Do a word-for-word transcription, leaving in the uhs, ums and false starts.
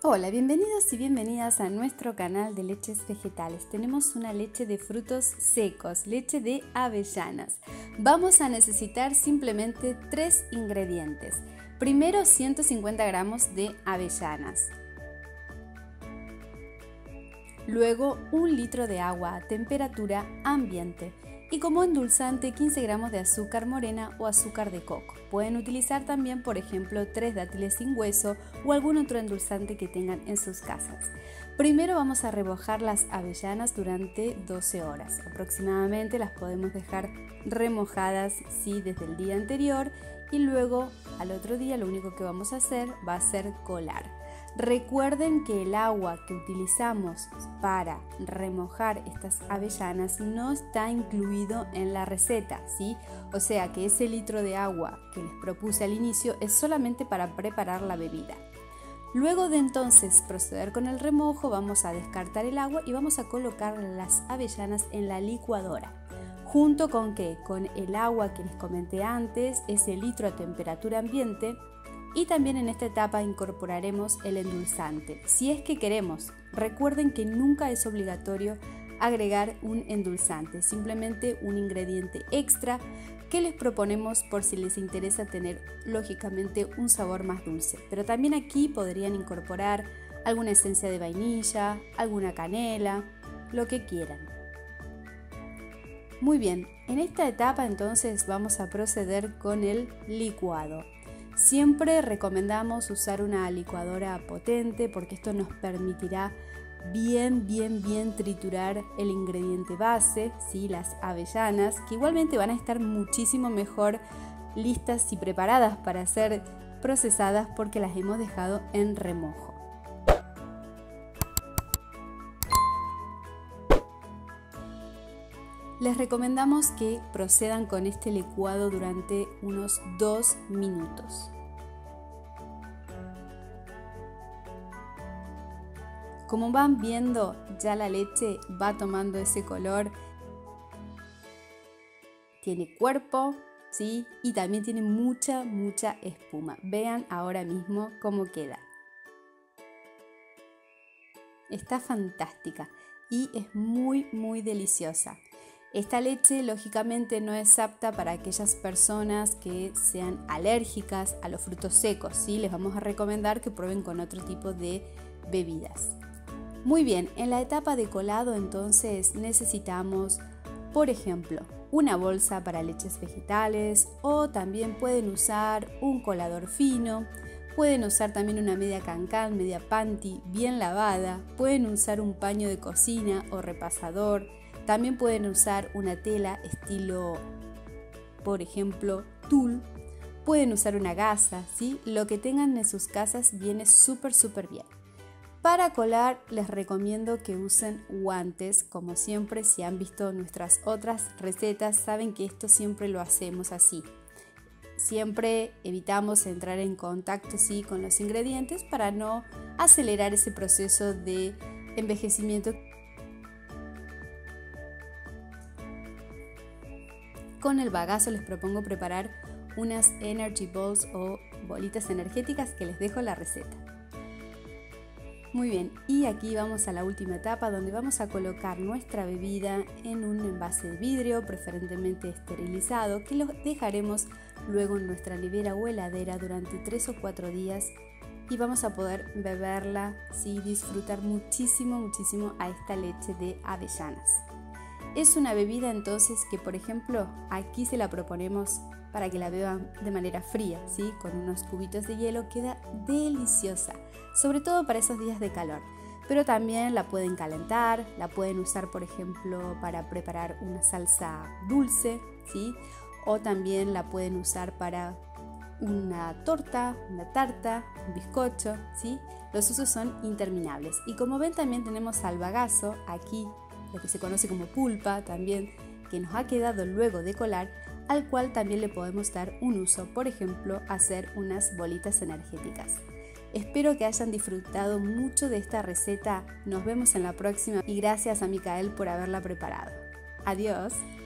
Hola, bienvenidos y bienvenidas a nuestro canal de leches vegetales. Tenemos una leche de frutos secos, leche de avellanas. Vamos a necesitar simplemente tres ingredientes. Primero, ciento cincuenta gramos de avellanas. Luego, un litro de agua a temperatura ambiente. Y como endulzante, quince gramos de azúcar morena o azúcar de coco. Pueden utilizar también, por ejemplo, tres dátiles sin hueso o algún otro endulzante que tengan en sus casas. Primero vamos a remojar las avellanas durante doce horas. Aproximadamente las podemos dejar remojadas sí, desde el día anterior y luego al otro día lo único que vamos a hacer va a ser colar. Recuerden que el agua que utilizamos para remojar estas avellanas no está incluido en la receta, ¿sí? O sea que ese litro de agua que les propuse al inicio es solamente para preparar la bebida. Luego de entonces proceder con el remojo, vamos a descartar el agua y vamos a colocar las avellanas en la licuadora. Junto con ¿qué? Con el agua que les comenté antes, ese litro a temperatura ambiente. Y también en esta etapa incorporaremos el endulzante, si es que queremos. Recuerden que nunca es obligatorio agregar un endulzante, simplemente un ingrediente extra que les proponemos por si les interesa tener lógicamente un sabor más dulce. Pero también aquí podrían incorporar alguna esencia de vainilla, alguna canela, lo que quieran. Muy bien, en esta etapa entonces vamos a proceder con el licuado. Siempre recomendamos usar una licuadora potente porque esto nos permitirá bien, bien, bien triturar el ingrediente base, ¿sí? Las avellanas, que igualmente van a estar muchísimo mejor listas y preparadas para ser procesadas porque las hemos dejado en remojo. Les recomendamos que procedan con este licuado durante unos dos minutos. Como van viendo, ya la leche va tomando ese color. Tiene cuerpo, ¿sí? Y también tiene mucha, mucha espuma. Vean ahora mismo cómo queda. Está fantástica y es muy, muy deliciosa. Esta leche lógicamente no es apta para aquellas personas que sean alérgicas a los frutos secos, ¿sí? Les vamos a recomendar que prueben con otro tipo de bebidas. Muy bien, en la etapa de colado entonces necesitamos, por ejemplo, una bolsa para leches vegetales o también pueden usar un colador fino, pueden usar también una media cancán, media panty bien lavada, pueden usar un paño de cocina o repasador. También pueden usar una tela estilo, por ejemplo, tul. Pueden usar una gasa, ¿sí? Lo que tengan en sus casas viene súper, súper bien. Para colar les recomiendo que usen guantes. Como siempre, si han visto nuestras otras recetas, saben que esto siempre lo hacemos así. Siempre evitamos entrar en contacto, ¿sí? Con los ingredientes para no acelerar ese proceso de envejecimiento. Con el bagazo les propongo preparar unas Energy Balls o bolitas energéticas que les dejo la receta. Muy bien, y aquí vamos a la última etapa donde vamos a colocar nuestra bebida en un envase de vidrio, preferentemente esterilizado, que lo dejaremos luego en nuestra nevera o heladera durante tres o cuatro días y vamos a poder beberla, sí, disfrutar muchísimo, muchísimo a esta leche de avellanas. Es una bebida entonces que, por ejemplo, aquí se la proponemos para que la beban de manera fría, ¿sí? Con unos cubitos de hielo, queda deliciosa, sobre todo para esos días de calor. Pero también la pueden calentar, la pueden usar, por ejemplo, para preparar una salsa dulce, ¿sí? O también la pueden usar para una torta, una tarta, un bizcocho, ¿sí? Los usos son interminables. Y como ven, también tenemos al bagazo aquí, lo que se conoce como pulpa también, que nos ha quedado luego de colar, al cual también le podemos dar un uso, por ejemplo, hacer unas bolitas energéticas. Espero que hayan disfrutado mucho de esta receta, nos vemos en la próxima y gracias a Micael por haberla preparado. Adiós.